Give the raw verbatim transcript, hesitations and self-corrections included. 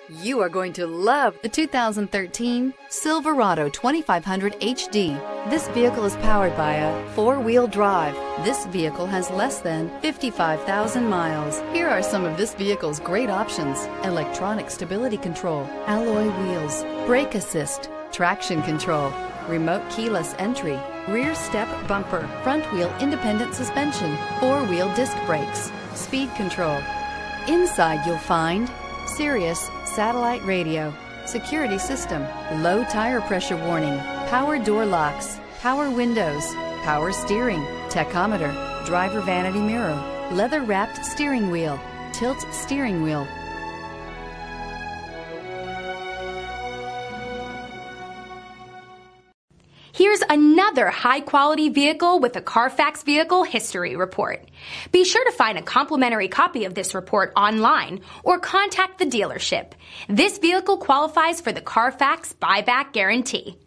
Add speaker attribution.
Speaker 1: You are going to love the two thousand thirteen Silverado twenty-five hundred H D. This vehicle is powered by a four-wheel drive. This vehicle has less than fifty-five thousand miles. Here are some of this vehicle's great options: electronic stability control, alloy wheels, brake assist, traction control, remote keyless entry, rear step bumper, front wheel independent suspension, four-wheel disc brakes, speed control. Inside you'll find Sirius satellite radio, security system, low tire pressure warning, power door locks, power windows, power steering, tachometer, driver vanity mirror, leather-wrapped steering wheel, tilt steering wheel.
Speaker 2: Here's another high-quality vehicle with a Carfax Vehicle History Report. Be sure to find a complimentary copy of this report online or contact the dealership. This vehicle qualifies for the Carfax Buyback Guarantee.